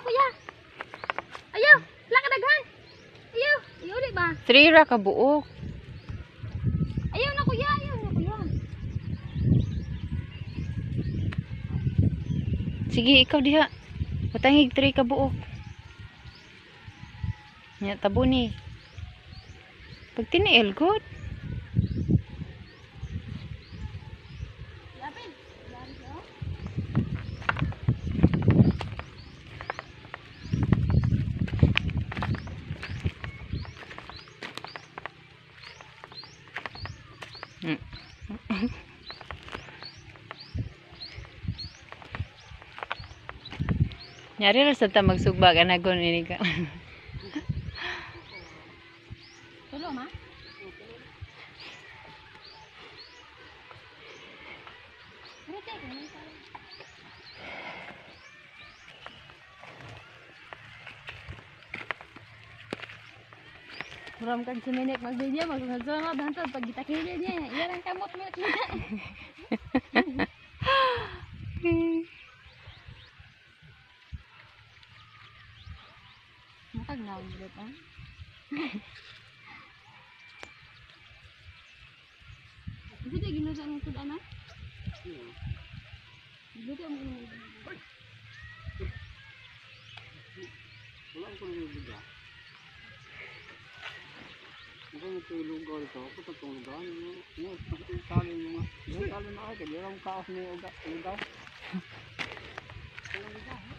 kuya. Ayaw, lakadaghan. Ayaw, ayaw di ba? 3 ra ka buok. Ayaw na kuya, ayaw na kuya. Sige, ikaw diha. Patangig 3 ka buok. Nya tabo ni. Pag tiniil good. Lapin. Nyari ra sa ta magsugba anagon ini ka. Tulo ma? Muram kan seminek magdidya magsasama bantod pag kita kaya niya. Iyan ang kamot mo kita. Matag na ang bulat ah. Kasi tayo ginusa ng sudan ah? Ginusa mo ng sudan. Wala ko nang lugar. Ako nagtulog ko ito. Ako tatulog ako. Tali mo nga. Tali na ako. Kaya lang kaos mo yung lugar.